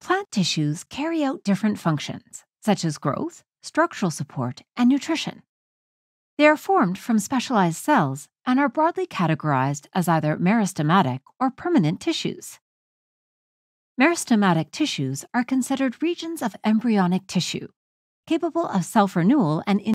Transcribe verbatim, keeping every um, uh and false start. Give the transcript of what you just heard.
Plant tissues carry out different functions, such as growth, structural support, and nutrition. They are formed from specialized cells and are broadly categorized as either meristematic or permanent tissues. Meristematic tissues are considered regions of embryonic tissue, capable of self-renewal and